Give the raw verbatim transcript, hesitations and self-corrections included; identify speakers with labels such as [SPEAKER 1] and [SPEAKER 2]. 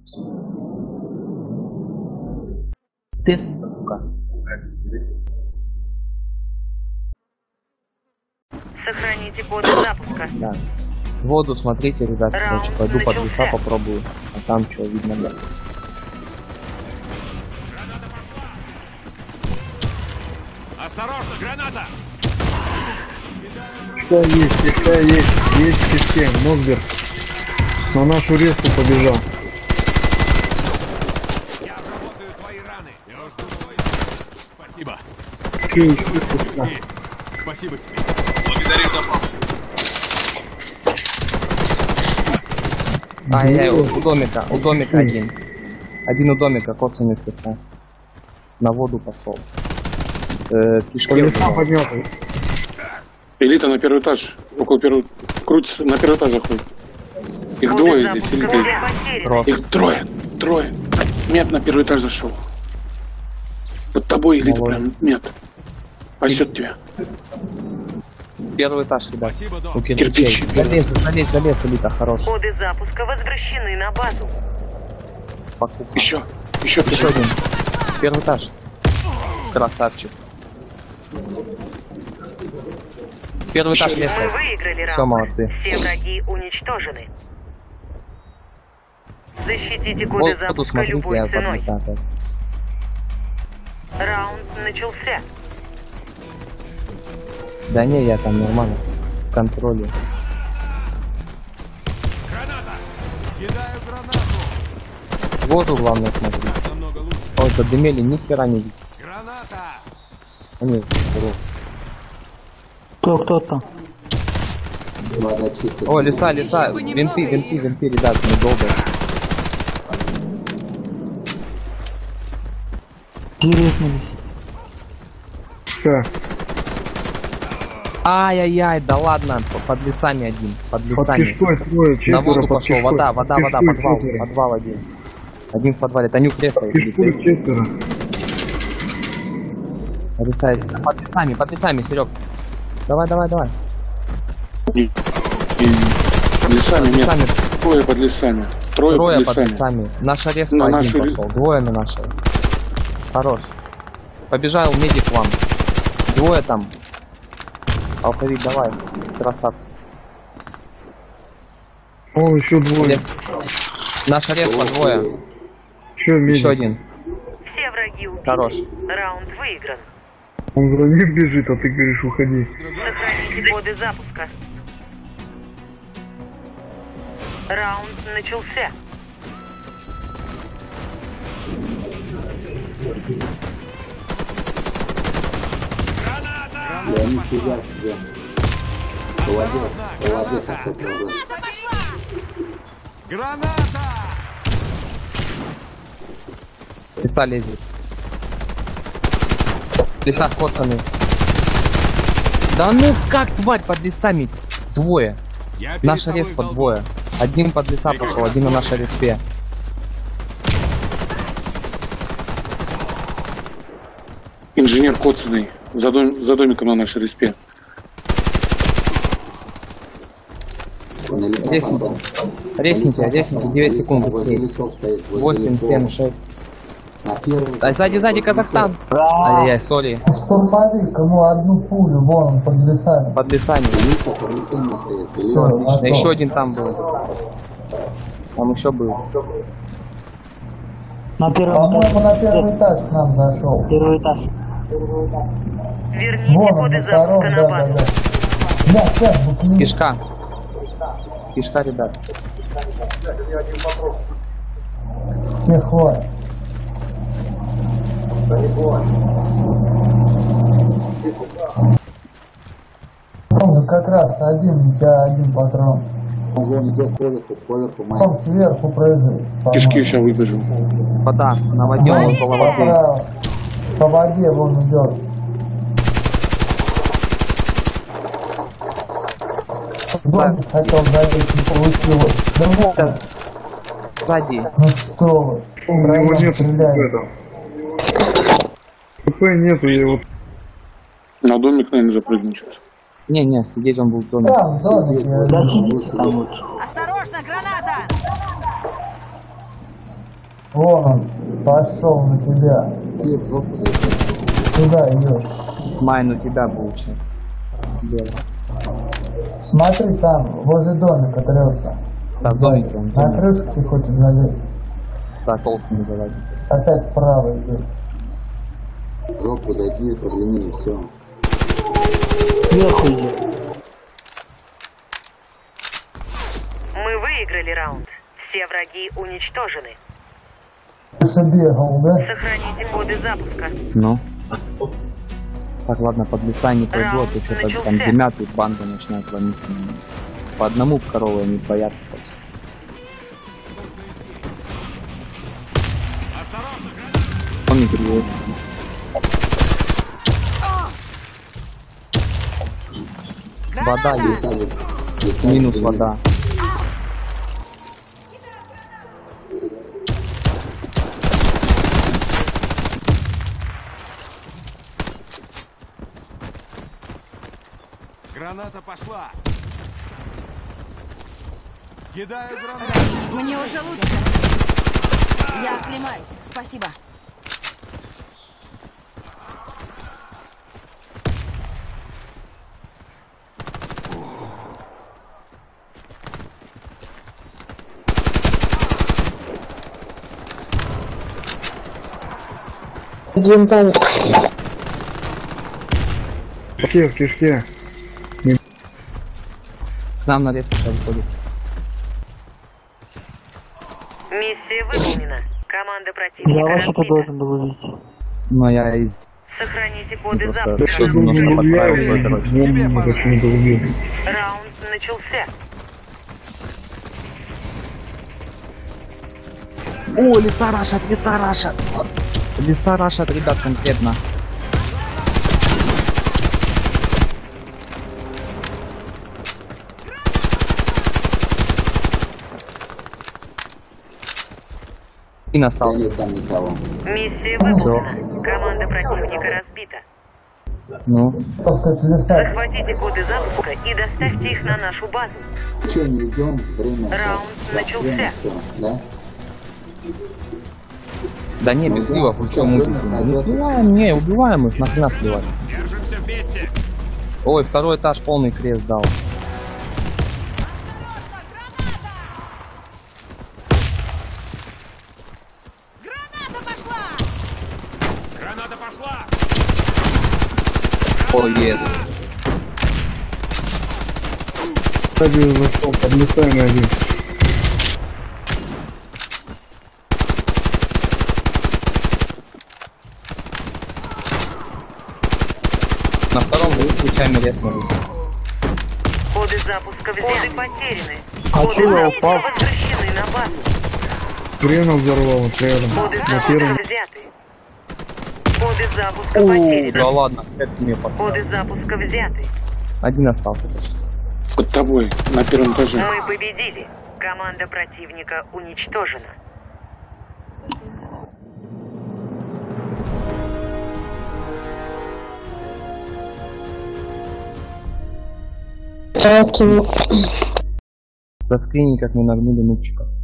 [SPEAKER 1] Ты?
[SPEAKER 2] Сохраните коды запуска.
[SPEAKER 1] Да. Воду смотрите, ребят, короче, пойду под леса попробую. А там что, видно, да.
[SPEAKER 3] Осторожно, граната!
[SPEAKER 4] Что есть, что есть, есть систем, Носберг. На нашу резку побежал.
[SPEAKER 3] Я обработаю твои раны. Я жду твои... Спасибо.
[SPEAKER 4] Спасибо,
[SPEAKER 3] Спасибо тебе.
[SPEAKER 5] Благодарю за помощь.
[SPEAKER 1] Ай-яй, у, у домика, у домика один. Один у домика, коцанный слегка. На воду пошел. Э, кишки
[SPEAKER 4] поднялся.
[SPEAKER 6] Элита на первый этаж. Около первого... Крутится, на первый этаж заходит. Их
[SPEAKER 2] Коды
[SPEAKER 6] двое здесь,
[SPEAKER 2] запуска
[SPEAKER 6] элита.
[SPEAKER 2] потеряны.
[SPEAKER 6] Их трое, трое. Мед на первый этаж зашел. Под тобой, элита, прям мед. Пасет тебя.
[SPEAKER 1] Первый этаж, ребят.
[SPEAKER 3] Спасибо, док.
[SPEAKER 1] У кирпичей.
[SPEAKER 6] Кирпич.
[SPEAKER 1] Залез, залез, залез, элита, хорош.
[SPEAKER 2] Коды запуска возвращены на базу.
[SPEAKER 1] Покупка.
[SPEAKER 6] Еще, еще,
[SPEAKER 1] Еще один. Первый этаж. Красавчик. Первый этаж
[SPEAKER 2] Мы
[SPEAKER 1] леса.
[SPEAKER 2] выиграли раунд.
[SPEAKER 1] Все, молодцы.
[SPEAKER 2] Все враги уничтожены. Защитите коды
[SPEAKER 1] Вот буду
[SPEAKER 2] запуска
[SPEAKER 1] смотреть,
[SPEAKER 2] любой
[SPEAKER 1] я под
[SPEAKER 2] ценой.
[SPEAKER 1] леса опять.
[SPEAKER 2] Раунд начался.
[SPEAKER 1] Да не, я там нормально. В контроле.
[SPEAKER 3] Граната! Кидаю гранату!
[SPEAKER 1] Воду главное смотреть.
[SPEAKER 3] Намного лучше.
[SPEAKER 1] Ой, поддымели, ни хера не видит.
[SPEAKER 3] Граната!
[SPEAKER 1] Они, здорово.
[SPEAKER 7] Кто, кто там?
[SPEAKER 1] О, леса, леса, винты, винты, винты, ребят, недолго.
[SPEAKER 7] Тереснулись.
[SPEAKER 4] Что?
[SPEAKER 1] Ай-яй-яй, да ладно, под лесами один, под
[SPEAKER 4] Под
[SPEAKER 1] лесами.
[SPEAKER 4] кишкой трое,
[SPEAKER 1] На
[SPEAKER 4] четверо
[SPEAKER 1] воду
[SPEAKER 4] под
[SPEAKER 1] пошел,
[SPEAKER 4] кишкой.
[SPEAKER 1] вода, вода,
[SPEAKER 4] Под
[SPEAKER 1] вода,
[SPEAKER 4] кишкой
[SPEAKER 1] подвал,
[SPEAKER 4] четверо.
[SPEAKER 1] подвал один. Один в подвале, Танюк леса.
[SPEAKER 4] Под кишкой четверо.
[SPEAKER 1] Леса, под лесами, под лесами, Серег. Давай, давай, давай.
[SPEAKER 6] И, и под лесами,
[SPEAKER 1] Под
[SPEAKER 6] нет.
[SPEAKER 1] лесами,
[SPEAKER 6] Трое под лесами. Трое,
[SPEAKER 1] трое
[SPEAKER 6] под
[SPEAKER 1] под
[SPEAKER 6] лесами.
[SPEAKER 1] лесами. Наша резко
[SPEAKER 6] На
[SPEAKER 1] один
[SPEAKER 6] нашу
[SPEAKER 1] пошел, двое на нашей. Хорош. Побежал медик к вам. Двое там. Алфавит, давай. Красавцы.
[SPEAKER 4] О, еще двое.
[SPEAKER 1] Лес. Наша резко двое.
[SPEAKER 4] Че,
[SPEAKER 1] Еще
[SPEAKER 4] медик?
[SPEAKER 1] один.
[SPEAKER 2] Все враги убиты.
[SPEAKER 1] Хорош.
[SPEAKER 2] Раунд выигран.
[SPEAKER 4] Он за ним бежит, а ты говоришь, уходи.
[SPEAKER 2] Сохраните коды запуска. Раунд начался.
[SPEAKER 3] Граната!
[SPEAKER 1] Леса лезет. Леса коцаны. Да ну как, тварь, под лесами? Двое.
[SPEAKER 3] Я перед
[SPEAKER 1] Наша
[SPEAKER 3] тобой
[SPEAKER 1] респа
[SPEAKER 3] в долгу.
[SPEAKER 1] двое. Один под леса пошел, один на нашей респе.
[SPEAKER 6] Инженер коцанный. За, дом, за домиком на нашей респе.
[SPEAKER 1] Резники. Резники, резники, девять секунд быстрее. восемь, семь, шесть. А сзади, сзади, Казахстан. Ай-яй-яй, сори.
[SPEAKER 8] Штурмовик, ему одну пулю, вон он под лесами.
[SPEAKER 1] Под лесами.
[SPEAKER 8] Все,
[SPEAKER 1] Да еще один там был. Там еще был.
[SPEAKER 7] На первом
[SPEAKER 8] По-моему, на
[SPEAKER 7] этаже.
[SPEAKER 8] первый этаж к нам зашел.
[SPEAKER 7] Первый этаж.
[SPEAKER 2] Верните
[SPEAKER 8] Вон он,
[SPEAKER 2] коды
[SPEAKER 8] на втором,
[SPEAKER 2] запуска
[SPEAKER 8] да,
[SPEAKER 2] на
[SPEAKER 8] да,
[SPEAKER 2] базу.
[SPEAKER 8] да. Да, сейчас, буклин.
[SPEAKER 1] Кишка. Кишка, ребят.
[SPEAKER 8] Не хватит. Он как раз один, у тебя один патрон. Он сверху прыгает.
[SPEAKER 6] Кишки еще выложил.
[SPEAKER 1] Вода, наводнем около воды.
[SPEAKER 8] Справа. По воде вон идет. Домик хотел залезть, не получилось. Да вот,
[SPEAKER 1] Сзади.
[SPEAKER 8] ну что вы.
[SPEAKER 4] У него
[SPEAKER 8] Втроем
[SPEAKER 4] нет
[SPEAKER 8] стреляете.
[SPEAKER 4] ПП нету, я его...
[SPEAKER 6] На домик, наверное, запрыгнет сейчас.
[SPEAKER 1] Не-не, сидеть он был в доме.
[SPEAKER 8] Там, в домике.
[SPEAKER 7] Да сидите там лучше.
[SPEAKER 9] Осторожно, граната!
[SPEAKER 8] Вон он, пошел на тебя. Сюда идешь.
[SPEAKER 1] Майн у тебя лучше. Слева.
[SPEAKER 8] Смотри там, возле домика трется.
[SPEAKER 1] Да, домики он.
[SPEAKER 8] На крышке хочет залезть.
[SPEAKER 1] Да, толком не заводит.
[SPEAKER 8] Опять справа идет.
[SPEAKER 5] В жопу зайди, прогляни и все.
[SPEAKER 7] Сверху идет.
[SPEAKER 2] Мы выиграли раунд. Все враги уничтожены.
[SPEAKER 8] Ты же бегал, да?
[SPEAKER 2] Сохраните коды запуска.
[SPEAKER 1] Ну. Так, ладно, под леса не пойду, а то что-то там дымят и банда начинает ломиться на меня. По одному коровы они боятся. Он не перевесит. Вода есть. Минус вода.
[SPEAKER 3] Граната пошла. Кидаю гранату.
[SPEAKER 9] Мне уже лучше. Я оклемаюсь. Спасибо.
[SPEAKER 4] Кишке, в кишке.
[SPEAKER 1] К нам на лес сейчас выходит.
[SPEAKER 2] Миссия выполнена. Команда
[SPEAKER 7] Я
[SPEAKER 2] противника
[SPEAKER 7] вообще-то
[SPEAKER 2] разбита.
[SPEAKER 7] должен был убить.
[SPEAKER 1] Но я из...
[SPEAKER 2] Сохраните коды
[SPEAKER 1] Просто
[SPEAKER 2] запуска.
[SPEAKER 1] решил немножко подправить свой дорожку.
[SPEAKER 4] Вон почему-то убил.
[SPEAKER 2] Раунд начался.
[SPEAKER 1] О, леса рашат, леса рашат. Леса рашат, ребят, конкретно. И
[SPEAKER 5] Да
[SPEAKER 1] остался.
[SPEAKER 5] нет там никого.
[SPEAKER 2] Миссия выполнена. Команда противника разбита.
[SPEAKER 1] Ну,
[SPEAKER 8] Просто это леса.
[SPEAKER 2] Захватите коды запуска и доставьте их на нашу базу.
[SPEAKER 5] Че, не идем? Время.
[SPEAKER 2] Раунд начался.
[SPEAKER 5] Все, да?
[SPEAKER 1] да не, без сливов, вы чё мутите? Не сливаем, не, убиваем их, нахрена сливать.
[SPEAKER 3] Держимся вместе.
[SPEAKER 1] Ой, второй этаж полный крест дал.
[SPEAKER 3] Граната пошла.
[SPEAKER 1] О, есть.
[SPEAKER 4] Один зашел, под лесами один.
[SPEAKER 1] На втором вы случайно резнулись.
[SPEAKER 2] Коды запуска взяты потеряны.
[SPEAKER 7] А
[SPEAKER 2] Коды
[SPEAKER 7] чё я
[SPEAKER 2] запуска
[SPEAKER 7] упал?
[SPEAKER 2] возвращены на базу.
[SPEAKER 4] Хрена взорвал вот рядом.
[SPEAKER 2] Коды
[SPEAKER 4] На первом.
[SPEAKER 2] запуска взяты. Коды запуска
[SPEAKER 1] Да
[SPEAKER 2] потеряны.
[SPEAKER 1] ладно, это мне
[SPEAKER 2] Коды
[SPEAKER 1] подходит.
[SPEAKER 2] запуска взяты.
[SPEAKER 1] Один остался.
[SPEAKER 6] Под тобой, на первом этаже.
[SPEAKER 2] Мы победили. Команда противника уничтожена.
[SPEAKER 1] Заскрини, как не нагнули нубчиков.